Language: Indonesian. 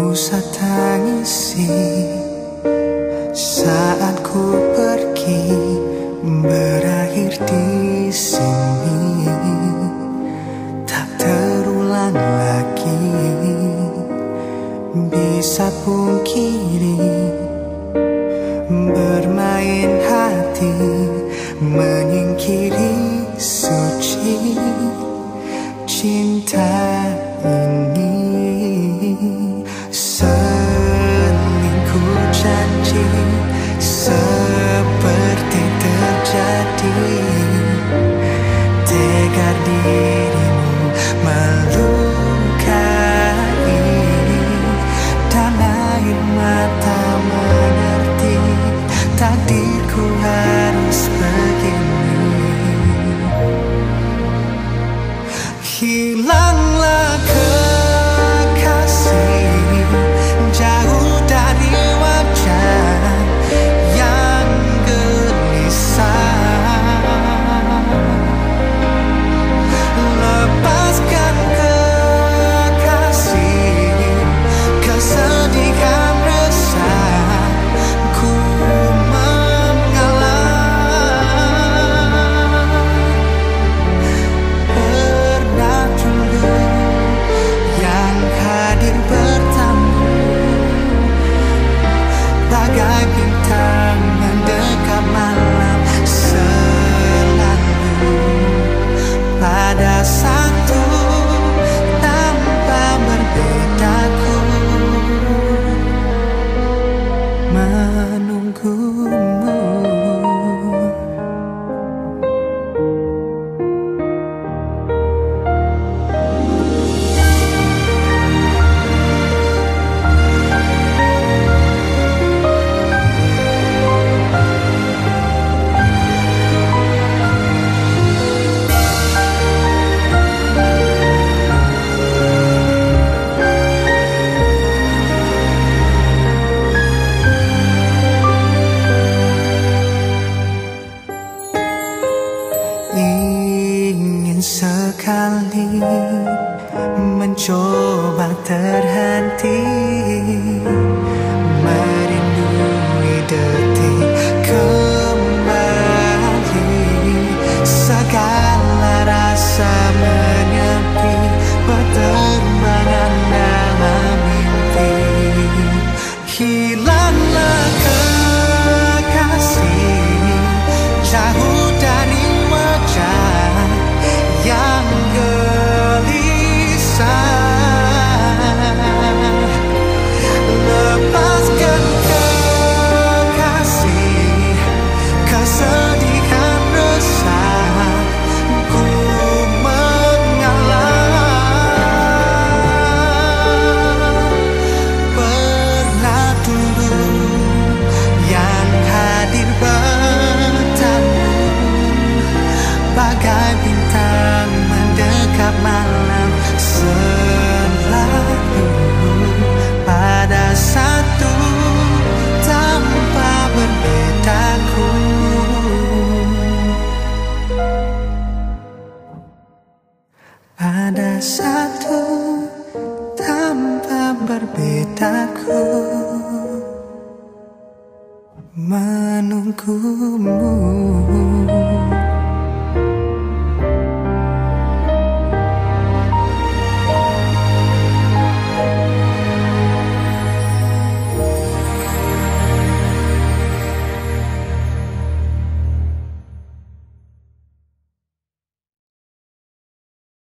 usah tangisi saat ku pergi, berakhir di sini, tak terulang lagi. Bisa pungkiri bermain hati, menyingkiri suci cinta ini. Selingkuh janji seperti terjadi, tegar dirimu melukai, dan air mata mengerti takdirku harus begini. Hilanglah kekasih, jauh dari wajah yang gelisah. Lepaskan kekasih, kesedihan resah ku mengalah. Pernah dulu yang hadir bertamu, bagai bintang mendekat malam selalu. Pada satu tanpa berbedaku menunggumu. Ingin sekali mencoba terhenti, merindui detik kembali. Segala rasa menyepi, berterbangan dalam mimpi. Hilanglah kekasih, jauh dari wajah yang gelisah. Lepaskan kekasih, kesedihan resah ku mengalah. Pernah dulu yang hadir bertamu, bagai bintang mendekat malam selalu. Pada satu tanpa berbedaku, pada satu tanpa berbedaku menunggumu.